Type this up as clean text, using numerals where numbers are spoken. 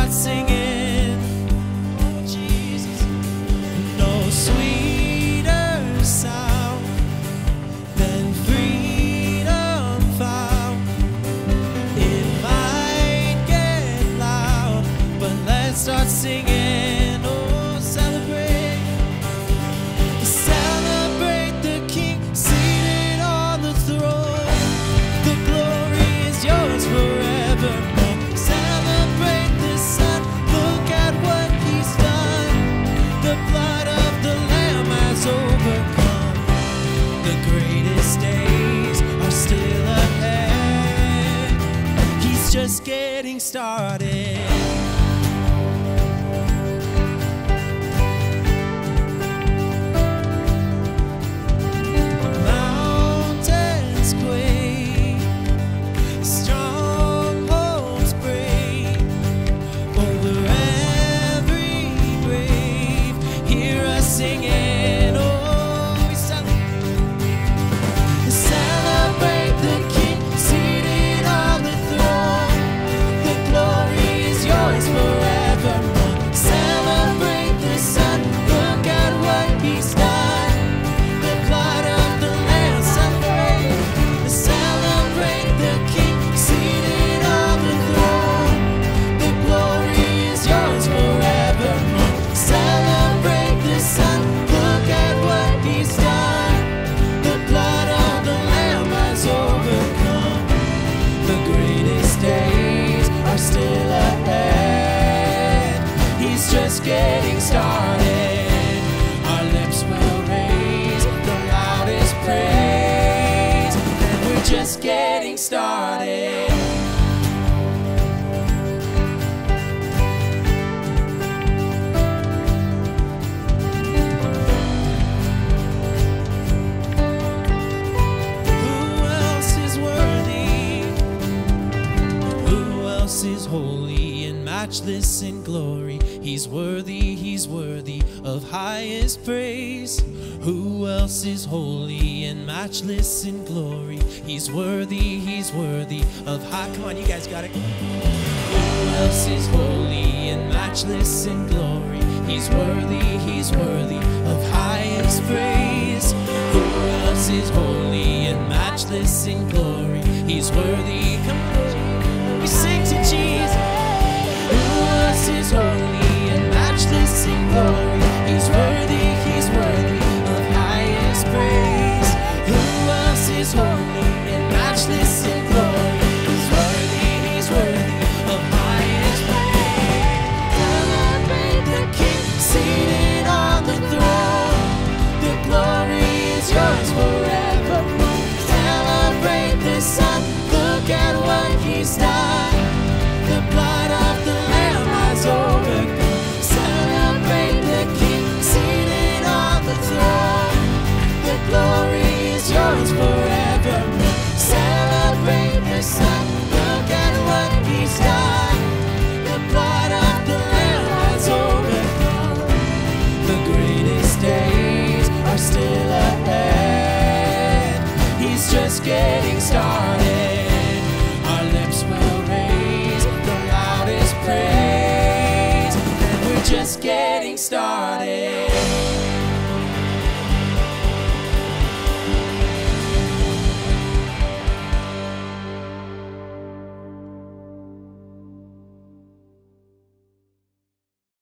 start singing. Oh, Jesus. No sweeter sound than freedom found. It might get loud, but let's start singing. Oh, celebrate. Celebrate the King seated on the throne. The glory is yours forevermore. Celebrate the Son. Look at what he's done. The blood of the Lamb has overcome. The greatest days are still ahead. He's just getting started. Mountains quake, strongholds break, over every grave. Hear us singing. Oh, we celebrate the King seated on the throne. The glory is yours forevermore. Celebrate the Son. Look at what he's done. The blood of the Lamb. Celebrate the King seated on the throne. The glory is yours forevermore. Celebrate the Son. Look at what he's done. The blood of the Lamb has overcome. The greatest days are still ahead. He's just getting started. Our lips will raise the loudest praise. And we're just getting started. Who else is worthy? Who else is holy and matchless in glory? He's worthy of highest praise. Who else is holy and matchless in glory? He's worthy of high. Come on, you guys got it. Who else is holy and matchless in glory? He's worthy of highest praise. Who else is holy and matchless in glory? He's worthy. Come on, we sing to Jesus. Who else is holy and matchless in glory? He's worthy of highest praise. Who else is holy and matchless in glory? He's worthy of highest praise. Celebrate the King seated on the throne. The glory is yours forevermore. Celebrate the Son. Look at what he's done. The blood of the Lamb has overcome. Celebrate the King seated on the throne. The glory is yours forevermore. Celebrate the Son. Look at what he's done. The blood of the Lamb has overcome. The greatest days are still ahead. He's just getting started. Our lips will raise the loudest praise. And we're just getting started.